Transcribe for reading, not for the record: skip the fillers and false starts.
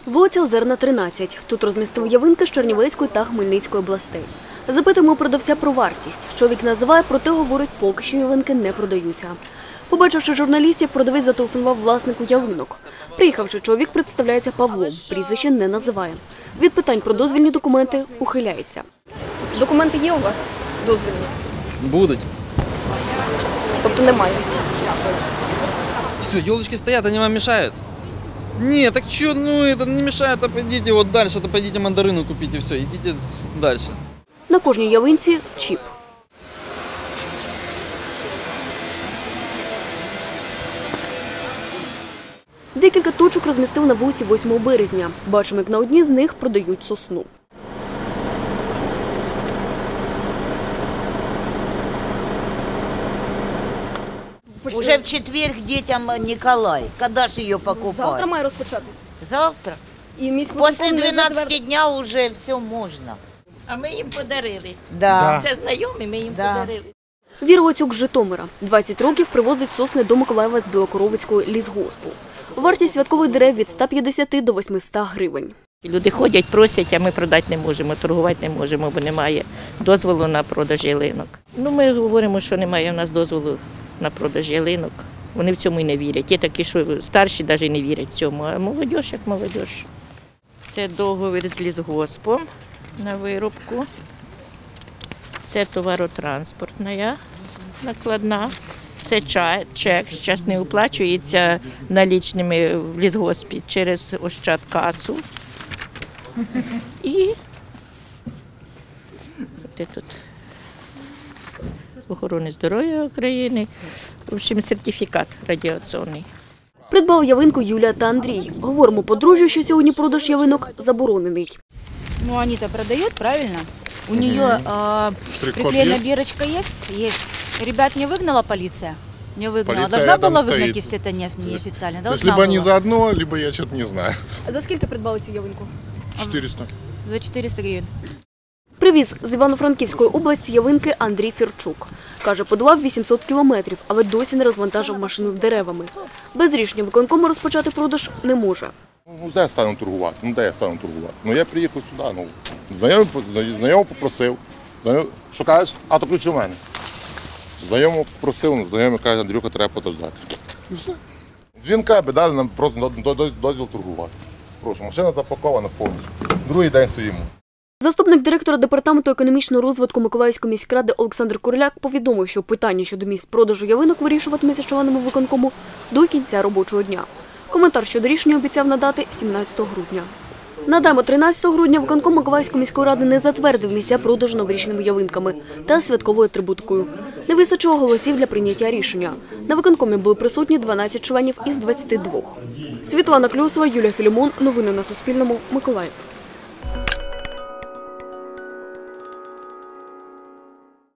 Вулиця Озерна, 13. Тут розмістили ялинки з Чернівецької та Хмельницької областей. Запитуємо у продавця про вартість. Чоловік називає, проте говорить, поки що ялинки не продаються. Побачивши журналістів, продавець зателефонував власнику ялинок. Приїхавши, чоловік представляється Павлом, прізвище не називає. Від питань про дозвільні документи ухиляється. Документи є у вас? Дозвільні? Будуть. Тобто немає? Все, елочки стоят, они вам мешают? Нет, так что, ну это не мешает, а пойдите вот дальше, то пойдите мандарину купите, все, идите дальше. На кожній ялинці – чіп. Декілька точок розмістили на вулиці 8 березня. Бачимо, як на одній з них продають сосну. Уже в четверг детям Николай. Когда же ее покупать? Завтра має розпочатись. Завтра. После 12 дня уже все можна. А ми їм подарили. Да. Це знайомі, ми їм подарили. Віра Оцюк з Житомира. 20 років привозить сосни до Миколаєва з Білокоровицького лісгоспу. Вартість святкових дерев від 150 до 800 гривень. Люди ходять, просять, а ми продати не можемо, торгувати не можемо, бо немає дозволу на продаж ялинок. Ну, ми говоримо, що немає в нас дозволу на продаж ялинок. Вони в цьому і не вірять. Є такі, що старші навіть не вірять цьому, а молодь як молодь. Це договір з лісгоспом на вирубку. Це товаротранспортна накладна. Це чек, зараз не оплачується налічними в лісгоспі через Ощадкасу. І тут охорони здоров'я України, в общем, сертифікат радіаційний. Придбав ялинку Юлія та Андрій. Говоримо подружжю, що сьогодні продаж ялинок заборонений. Ну, они-то продают, правильно? У нее приклеена бирочка есть? Есть. Ребят не выгнала полиция? Не выгнала. Полиция Должна была стоит. выгнать, если это неофициально? То есть Должна либо была. они заодно, либо я что-то не знаю. А за скільки придбали цю ялинку? 400. За 400 гривен. Привіз з Івано-Франківської області ялинки Андрій Фірчук. Каже, подолав 800 кілометрів, але досі не розвантажив машину з деревами. Без рішення виконкому розпочати продаж не може. Ну, де я стану торгувати? Ну, я приїхав сюди, знайомий попросив. Що кажеш? А, то ключ у мене. Знайомий попросив, знайомий каже, Андрюха, треба подождати. І все. Дзвінка би дали нам просто дозвіл торгувати. Прошу, машина запакована повністю. Другий день стоїмо. Заступник директора Департаменту економічного розвитку Миколаївської міськради Олександр Куриляк повідомив, що питання щодо місць продажу ялинок вирішуватиметься членами виконкому до кінця робочого дня. Коментар щодо рішення обіцяв надати 17 грудня. Надаємо, 13 грудня виконком Миколаївської міської ради не затвердив місця продажу новорічними ялинками та святковою атрибутикою. Не вистачило голосів для прийняття рішення. На виконкомі були присутні 12 членів із 22. Світлана Кльосова, Юлія Філімон. Новини на Суспільному. Миколаїв.